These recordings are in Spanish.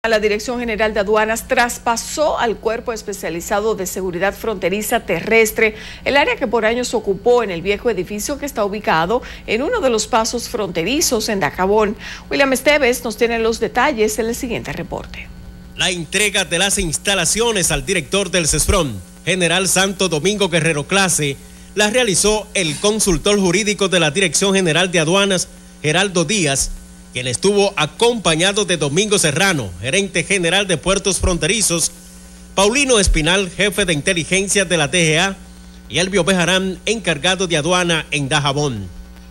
La Dirección General de Aduanas traspasó al Cuerpo Especializado de Seguridad Fronteriza Terrestre el área que por años ocupó en el viejo edificio que está ubicado en uno de los pasos fronterizos en Dajabón. William Esteves nos tiene los detalles en el siguiente reporte. La entrega de las instalaciones al director del CESFRON, General Santo Domingo Guerrero Clase, la realizó el consultor jurídico de la Dirección General de Aduanas, Geraldo Díaz, quien estuvo acompañado de Domingo Serrano, gerente general de Puertos Fronterizos, Paulino Espinal, jefe de inteligencia de la DGA, y Elvio Bejarán, encargado de aduana en Dajabón.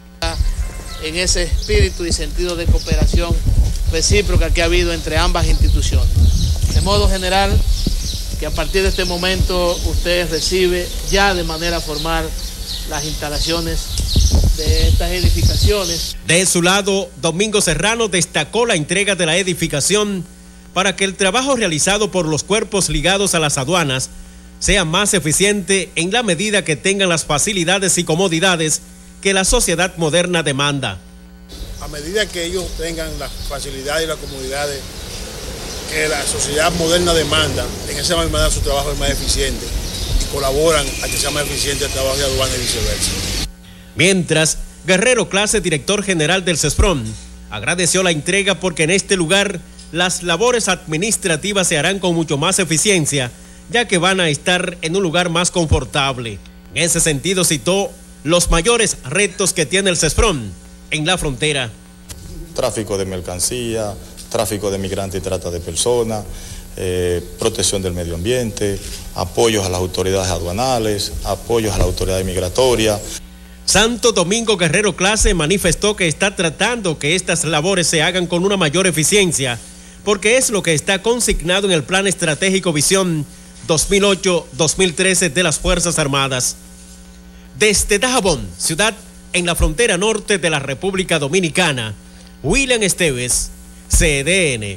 En ese espíritu y sentido de cooperación recíproca que ha habido entre ambas instituciones. De modo general, que a partir de este momento usted recibe ya de manera formal las instalaciones de estas edificaciones. De su lado, Domingo Serrano destacó la entrega de la edificación para que el trabajo realizado por los cuerpos ligados a las aduanas sea más eficiente en la medida que tengan las facilidades y comodidades que la sociedad moderna demanda. A medida que ellos tengan las facilidades y las comodidades que la sociedad moderna demanda, en esa manera su trabajo es más eficiente y colaboran a que sea más eficiente el trabajo de aduana y viceversa. Mientras, Guerrero Clase, director general del CESFRON, agradeció la entrega porque en este lugar las labores administrativas se harán con mucho más eficiencia, ya que van a estar en un lugar más confortable. En ese sentido citó los mayores retos que tiene el CESFRON en la frontera. Tráfico de mercancía, tráfico de migrantes y trata de personas, protección del medio ambiente, apoyos a las autoridades aduanales, apoyos a las autoridades migratorias. Santo Domingo Guerrero Clase manifestó que está tratando que estas labores se hagan con una mayor eficiencia, porque es lo que está consignado en el Plan Estratégico Visión 2008-2013 de las Fuerzas Armadas. Desde Dajabón, ciudad en la frontera norte de la República Dominicana, William Esteves, CDN.